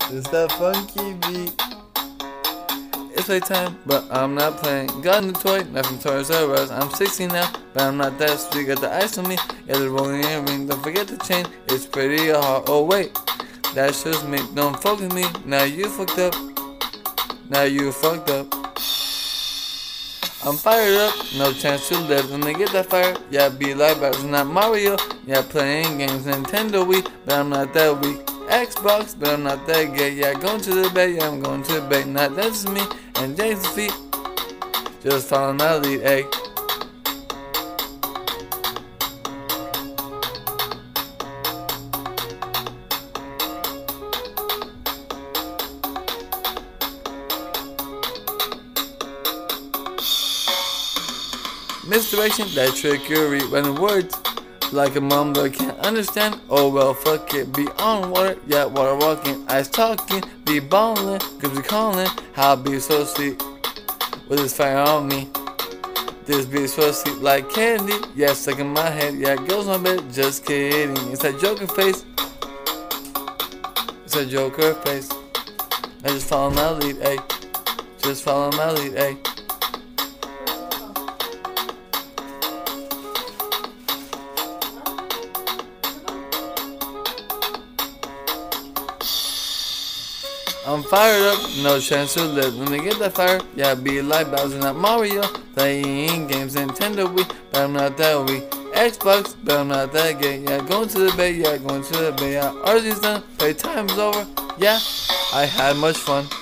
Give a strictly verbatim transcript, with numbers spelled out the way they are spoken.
It's that funky beat. It's playtime, but I'm not playing. Got a new toy, not from Toys R Us. I'm sixteen now, but I'm not that sweet. Got the ice on me, yeah, the rolling earring. Don't forget the chain, it's pretty hard. Oh wait, that's just me. Don't fuck with me. Now you fucked up. Now you fucked up. I'm fired up, no chance to live. When they get that fire, yeah, be like Bowser, not Mario. Yeah, playing games, Nintendo Wii, but I'm not that weak. Xbox, but I'm not that gay. Yeah, going to the bed, yeah, I'm going to the bed. Not that's me and James' feet. Just follow my lead, ayy. Misdirection, that trickery, running words like a mumbler can't understand. Oh well, fuck it, be on water, yeah, water walking, ice talking, be ballin', cause we callin', how be so sweet with this fire on me. This beat so sweet like candy, yeah, stuck in my head, yeah, girls on bed, just kidding. It's that Joker face, it's a Joker face. I just follow my lead, ayy, just follow my lead, ayy. I'm fired up, no chance to live. When they get that fire, yeah, be like Bowser, not Mario. Playing games, Nintendo Wii, but I'm not that weak. Xbox, but I'm not that gay. Yeah, going to the bay, yeah, going to the bay. Yeah, ours is done, playtime's over. Yeah, I had much fun.